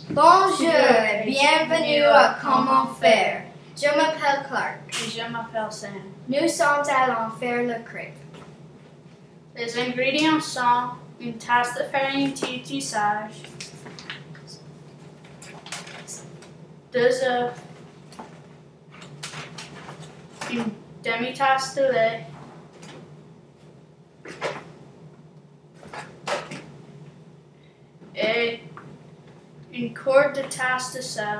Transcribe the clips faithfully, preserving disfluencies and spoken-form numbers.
Bonjour et bienvenue à Comment Faire. Je m'appelle Clark. Et je m'appelle Sam. Nous sommes allés faire le crepe. Les ingrédients sont une tasse de farine tissage, deux œufs, une demi-tasse de lait, et une quart de tasse de sel,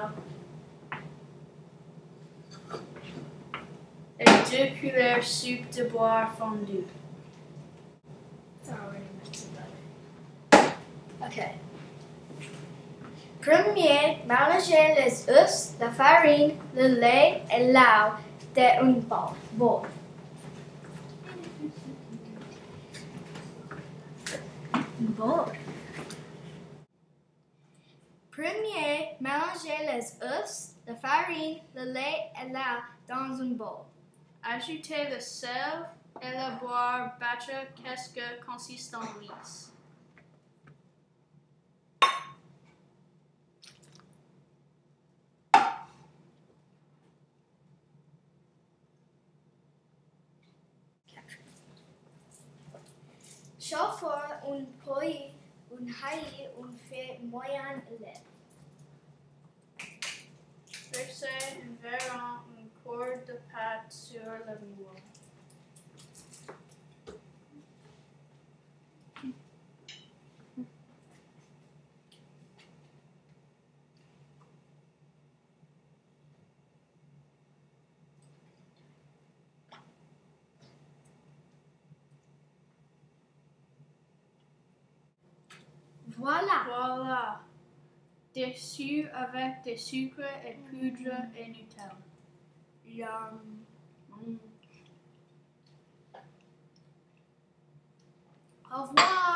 et deux cuillères soupe de bois fondu. Ok. Premier, mélangez les œufs, la farine, le lait et l'eau dans un bol. bol. Bol. Premier, mélangez les œufs, la farine, le lait et l'eau dans un bol. Ajoutez le sel et le bois, battre jusqu'à consistance lisse. Chauffer un poêle, un haï, un feu moyen lait. Versez environ un quart de pâte sur le moule. Voilà. Voilà. Dessus avec des sucres et poudre et Nutella. Yum. Mm. Au revoir.